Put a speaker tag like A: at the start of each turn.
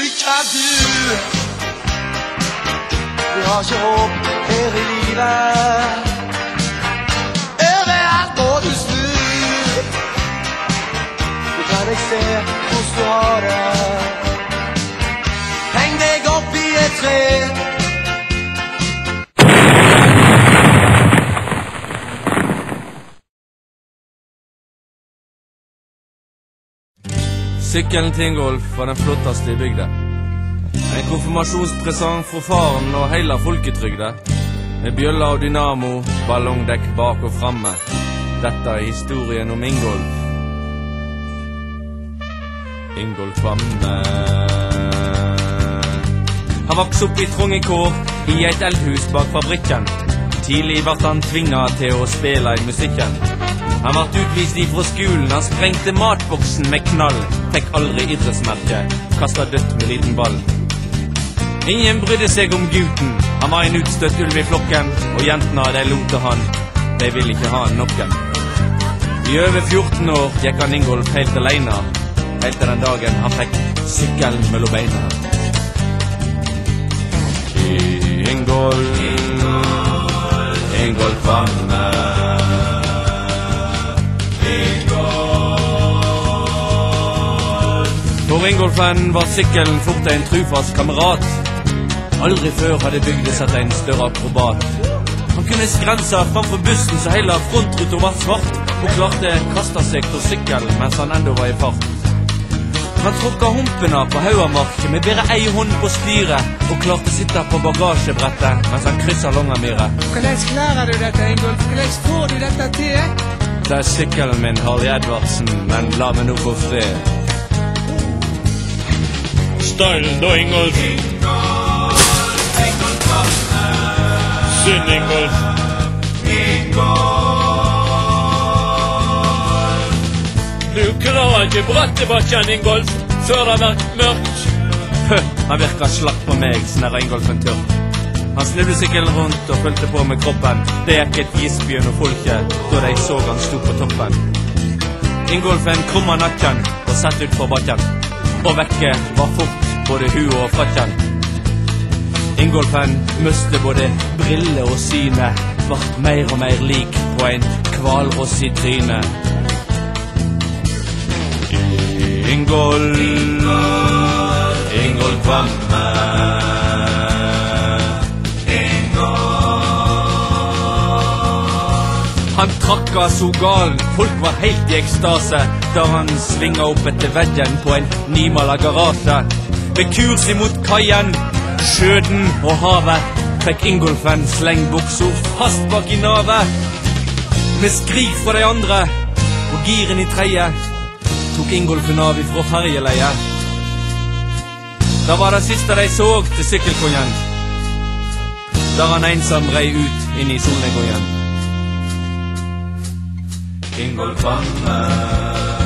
A: lykke du. Vi har ikke håp her i livet. Overalt må du snu. Du kan ikke se hvordan du har det. Heng deg opp i et tre.
B: Sykkelen til Ingolf var den flotteste i bygda. En konfirmasjonspresang fra faren og hele folketrygda. Med bjøller og dynamo, ballongdekk bak og framme. Dette er historien om Ingolf. Ingolf Vamme. Han vokste opp i trånge kår, i et eldhus bak fabrikken. Tidlig ble han tvinget til å spille i musikken. Han ble utvist ifra skolen, han sprengte matboksen med knall. Fikk aldri idrettsmerke, kastet dødt med liten ball. Ingen brydde seg om gutten, han var en utstøtt ulv i flokken. Og jentene, de lote han, de ville ikke ha noen. I over 14 år gikk han Ingolf helt alene. Helt til den dagen han fikk sykkelen mellom beina. Ingolf Vamme. For Ingolfen var sykkelen fort en trufast kamerat. Aldri før hadde bygdet sett en større akrobat. Han kunne skrense framfor bussen så hele frontruta var svart, og klarte kaste seg til sykkelen mens han enda var i fart. Han tråkka humpene på Haugamark med bare ei hånd på styret, og klarte å sitte på bagasjebrettet mens han krysset Longyearbyen.
C: Hvordan klarer du dette, Ingolf? Hvordan får du dette til?
B: Det er sykkelen min, Harry Edvardsen, men la meg nå få fred.
D: Stylen da, Ingolf.
A: Ingolf Vamme.
D: Synd, Ingolf. Du klarer ikke brattebakken, Ingolf, før det har vært mørkt.
B: Han virket slakk på meg, snerret Ingolfen tørr. Han snudde sykkelen rundt og følte på med kroppen. Det gikk et gisbjørn og folket, da de så han sto på toppen. Ingolfen krummet nakken og sett ut på bakken. Og vekke var fort både huet og frakken. Ingolfen miste både brille og syne, vart mer og mer lik på en kvalross i tryne. Ingolf Vamme. Han trakka så galen, folk var helt i ekstase da han svinga opp etter veggen på en nymala garasje. Ved kurs imot kaien, sjøden og havet fikk Ingolfen slengbuksa fast bak i navet. Med skrik fra de andre og giren i tredje tok Ingolfen av ifra fergeleie. Da var det siste de så til sykkelkongen, da han ensam rei ut inn i solnedgangen. Ingolf Vamme.